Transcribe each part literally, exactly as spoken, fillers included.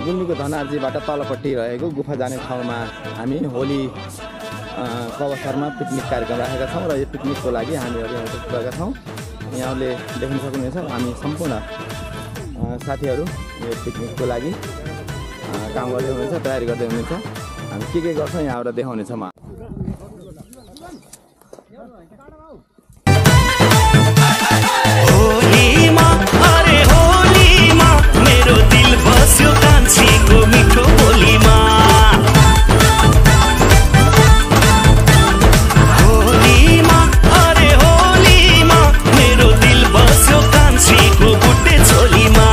गुल्मीको धनार्जीबाट तलपट्टि रहेको गुफा जाने ठाउँमा हामी होली अवसरमा पिकनिक कार्यक्रम राखेका छौँ र यो पिकनिकको लागि हामीहरू यहाँ गएका छौँ। यहाँले देख्न सक्नुहुनेछ हामी सम्पूर्ण साथीहरू यो पिकनिकको लागि काम गर्दै हुनुहुन्छ, तयारी गर्दै हुनुहुन्छ। हामी के के गर्छौँ यहाँबाट देखाउनेछौँ। होलीमा अरे होलीमा मेरो दिल बस्यो कान्छीको मिठो बोलीमा। होलीमा अरे होलीमा मेरो दिल बस्यो कान्छीको बुट्टे चोलीमा।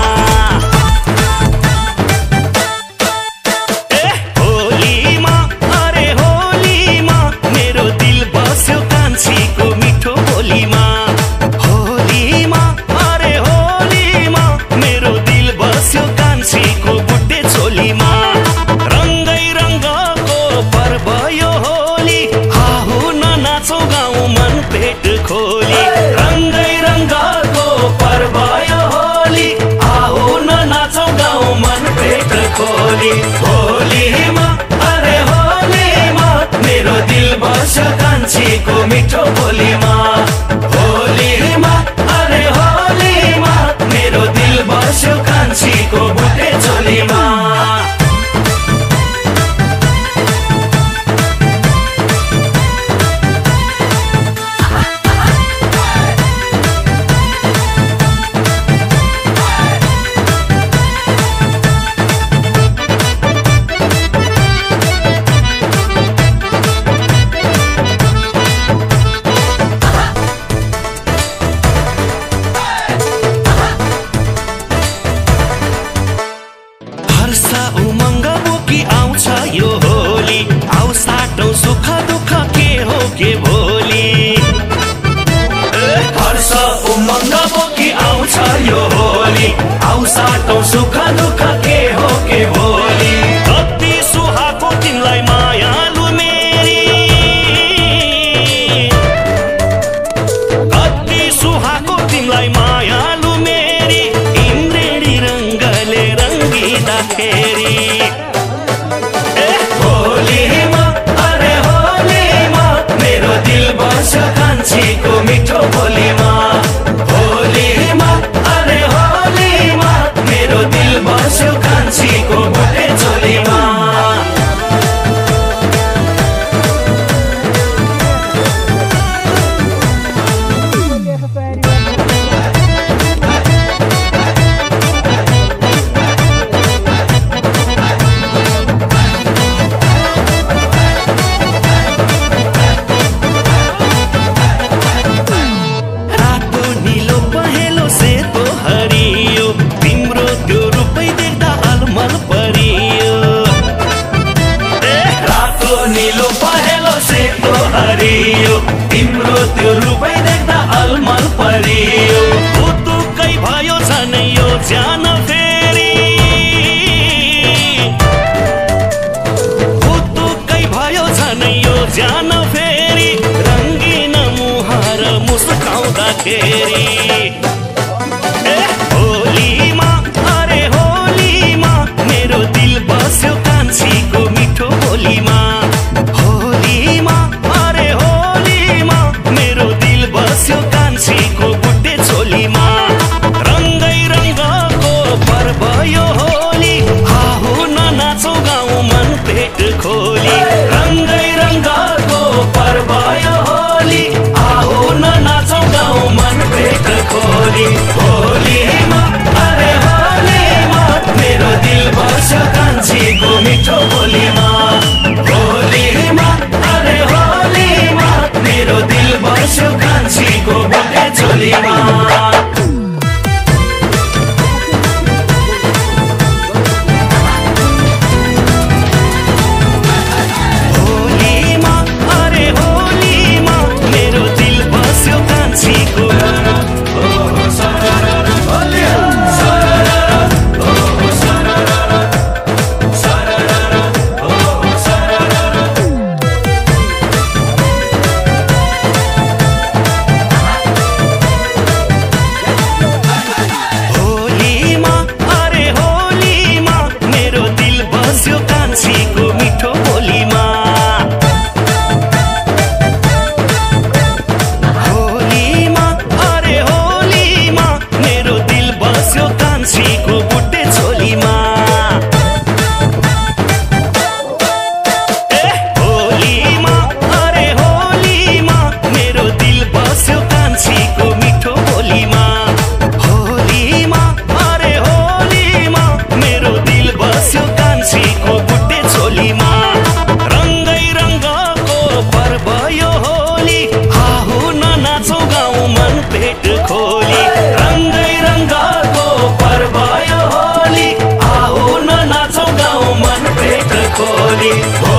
ए होलीमा अरे होलीमा मेरो दिल बस्यो कान्छीको मिठो बोलीमा। होलीमा अरे होलीमा मेरो दिल बस्यो कान्छीको बुट्टे चोलीमा। रङ्गै रङ्गको पर्व यो होली, आऊ न नाचौँ गाउँ मन पेट खोली। रङ्गै रङ्गको पर्व यो होली, आऊ न नाचौँ गाउँ मन पेट खोली। होलीमा अरे होलीमा मेरो दिल बस्यो कान्छीको मिठो बोलीमा। होलीमा अरे होलीमा मेरो दिल बस्यो कान्छीको बुट्टे चोलीमा। सुख दुःख के हो के भोलि, हर्ष उमङ्ग बोकी आउँछ यो होली। आऊ साटौँ सुख दुःख के हो के भोलि। कति सुहाएको तिमीलाई मायालु मेरी, कति सुहाएको तिमीलाई मायालु मेरी। इन्द्रेणी रङ्गले रङ्गिँदाखेरि दिल बस्यो कान्छीको मिठो बोलीमा। होलीमा अरे होलीमा मेरो दिल बस्यो कान्छीको बुट्टे चोलीमा। तिम्रो त्यो रूपै देख्दा अलमल परियो। पुतुकै भयो झन् यो ज्यान फेरि, पुतुकै भयो झन् यो ज्यान फेरि। रङ्गिन मुहार मुस्काउँदाखेरि होलीमा अरे होलीमा मेरो दिल बस्यो कान्छीको मिठो बोलीमा। होलीमा अरे होलीमा मेरो दिल बस्यो कान्छीको बुट्टे चोलीमा। रङ्गै रङ्गको पर्व यो होली, आऊ न नाचौँ गाउँ मन पेट खोली। रङ्गै रङ्गको पर्व यो होली, आऊ न नाचौँ गाउँ मन पेट होली